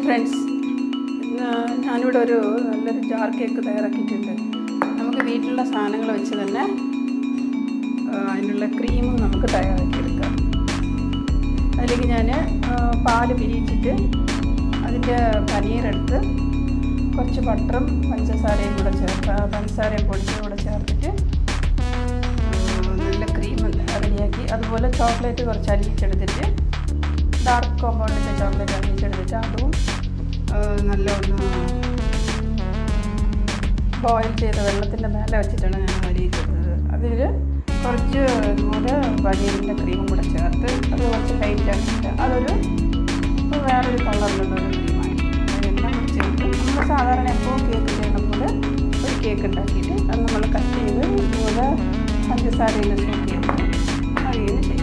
Friends, ഞാനിവിടെ നല്ലൊരു jar cake തയ്യാറാക്കിയിട്ടുണ്ട്. നമുക്ക് വീട്ടിലുള്ള സാധനങ്ങൾ വെച്ച് തന്നെ അതിനുള്ള ക്രീമും നമുക്ക് തയ്യാറാക്കിയെടുക്കാം. അതിലേക്ക് ഞാൻ പാല് പിരിയിച്ചിട്ട് അതിൻ്റെ പനീരെടുത്ത് കുറച്ച് ബട്ടറും പഞ്ചസാരയും കൂടെ പഞ്ചസാരയും പൊടിച്ചും കൂടെ ചേർത്തിട്ട് നല്ല ക്രീം റെഡിയാക്കി. അതുപോലെ ചോക്ലേറ്റ് കുറച്ച് അലിയിച്ചെടുത്തിട്ട് ഡാർക്ക് കോമ്പൗണ്ടിൻ്റെ ചോക്ലേറ്റ് അലിയിച്ചെടുത്തിട്ട് അതും നല്ല ഒന്ന് ബോയിൽ ചെയ്ത വെള്ളത്തിൻ്റെ മേലെ വെച്ചിട്ടാണ് ഞാൻ അലിയിച്ചെടുത്തത്. അതിൽ കുറച്ച് ഇതുപോലെ പനീരിൻ്റെ ക്രീമും കൂടെ ചേർത്ത് അത് കുറച്ച് ലൈറ്റാക്കിയിട്ട് അതൊരു വേറൊരു കളറിലുള്ളൊരു ക്രീമാണ്. അതെല്ലാം കൂടി ചേർത്ത് നമ്മൾ സാധാരണ എപ്പോൾ കേക്ക് ചെയ്യണം പോലെ ഒരു കേക്ക് ഉണ്ടാക്കിയിട്ട് അത് നമ്മൾ കട്ട് ചെയ്ത് ഇതുപോലെ പഞ്ചസാരയിൽ സൂട്ട് ചെയ്ത് അതിന് ചെയ്യും.